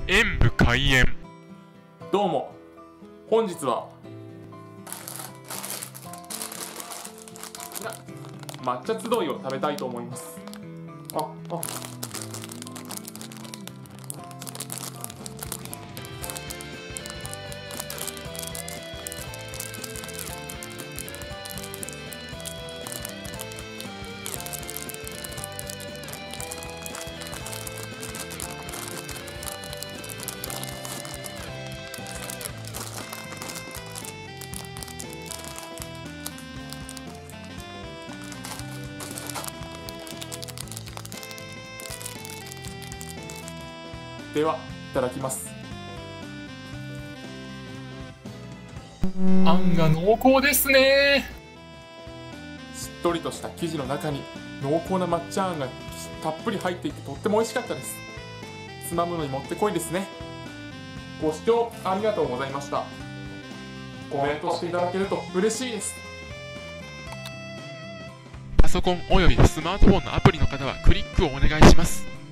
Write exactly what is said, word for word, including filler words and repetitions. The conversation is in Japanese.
演武開演。 どうも、本日はな抹茶集いを食べたいと思います。ああでは、いただきます。 あんが濃厚ですね。 しっとりとした生地の中に濃厚な抹茶あんがたっぷり入っていてとっても美味しかったです。つまむのにもってこいですね。ご視聴ありがとうございました。コメントしていただけると嬉しいです。 パソコンおよびスマートフォンのアプリの方はクリックをお願いします。